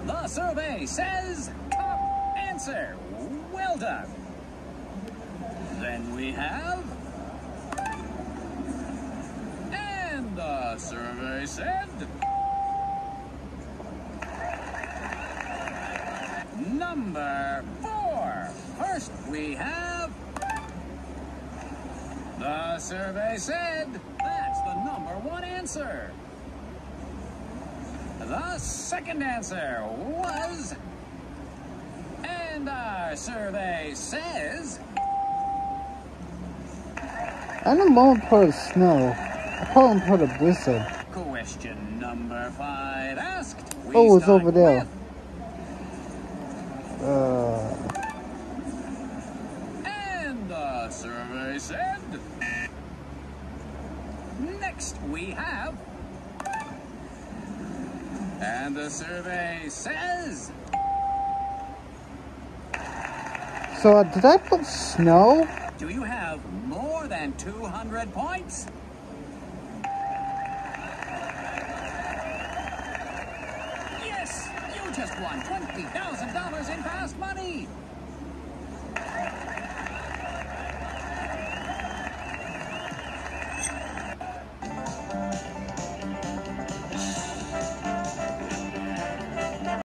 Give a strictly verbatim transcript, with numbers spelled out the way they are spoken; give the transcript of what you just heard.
The survey says top answer. Well done. Then we have... And the survey said... Number four. First we have... The survey said that's the number one answer. The second answer was... And our survey says... I don't want to put snow. I probably put a blizzard. Question number five asked... We Oh, it's start over there. with- Uh, And the survey said... Next we have... And the survey says... so did I put snow? Do you have more than two hundred points? Yes, you just won twenty thousand dollars in fast money.